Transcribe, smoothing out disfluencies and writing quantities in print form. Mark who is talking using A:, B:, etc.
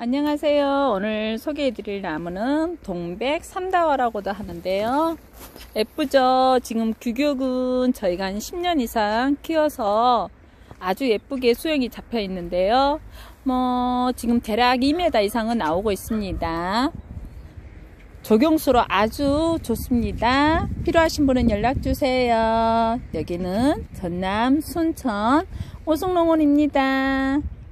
A: 안녕하세요. 오늘 소개해드릴 나무는 동백 삼다화라고도 하는데요. 예쁘죠? 지금 규격은 저희가 한 10년 이상 키워서 아주 예쁘게 수영이 잡혀 있는데요. 지금 대략 2m 이상은 나오고 있습니다. 조경수로 아주 좋습니다. 필요하신 분은 연락주세요. 여기는 전남 순천 오송농원입니다.